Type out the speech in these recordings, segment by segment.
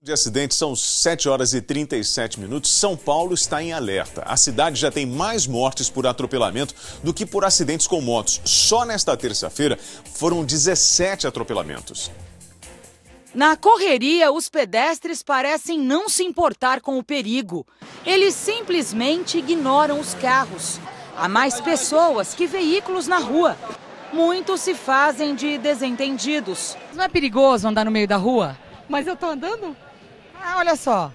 De acidentes são 7 horas e 37 minutos. São Paulo está em alerta. A cidade já tem mais mortes por atropelamento do que por acidentes com motos. Só nesta terça-feira foram 17 atropelamentos. Na correria, os pedestres parecem não se importar com o perigo. Eles simplesmente ignoram os carros. Há mais pessoas que veículos na rua. Muitos se fazem de desentendidos. Não é perigoso andar no meio da rua? Mas eu tô andando? Ah, olha só.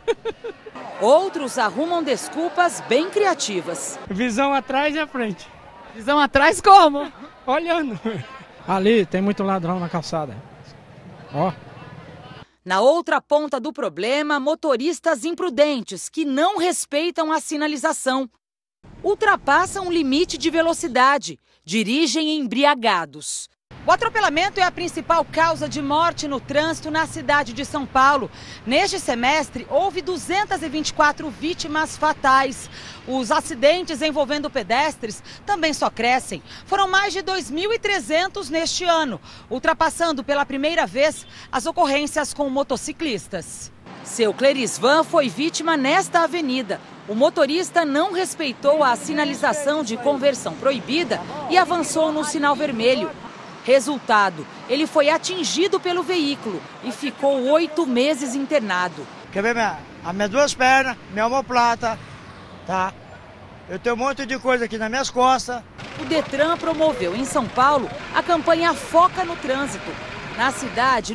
Outros arrumam desculpas bem criativas. Visão atrás e à frente. Visão atrás como? Olhando. Ali tem muito ladrão na calçada. Ó. Na outra ponta do problema, motoristas imprudentes que não respeitam a sinalização. Ultrapassam o limite de velocidade, dirigem embriagados. O atropelamento é a principal causa de morte no trânsito na cidade de São Paulo. Neste semestre, houve 224 vítimas fatais. Os acidentes envolvendo pedestres também só crescem. Foram mais de 2.300 neste ano, ultrapassando pela primeira vez as ocorrências com motociclistas. Seu Clerisvan foi vítima nesta avenida. O motorista não respeitou a sinalização de conversão proibida e avançou no sinal vermelho. Resultado, ele foi atingido pelo veículo e ficou 8 meses internado. Quer ver as minhas duas pernas, minha omoplata, tá? Eu tenho um monte de coisa aqui nas minhas costas. O Detran promoveu em São Paulo a campanha Foca no Trânsito. Na cidade,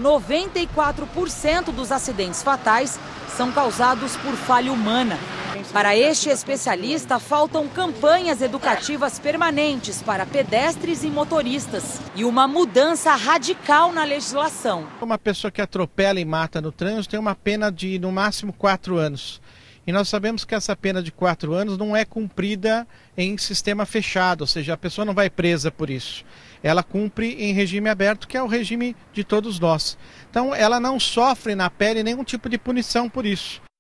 94% dos acidentes fatais são causados por falha humana. Para este especialista, faltam campanhas educativas permanentes para pedestres e motoristas e uma mudança radical na legislação. Uma pessoa que atropela e mata no trânsito tem uma pena de, no máximo, 4 anos. E nós sabemos que essa pena de 4 anos não é cumprida em sistema fechado, ou seja, a pessoa não vai presa por isso. Ela cumpre em regime aberto, que é o regime de todos nós. Então, ela não sofre na pele nenhum tipo de punição por isso.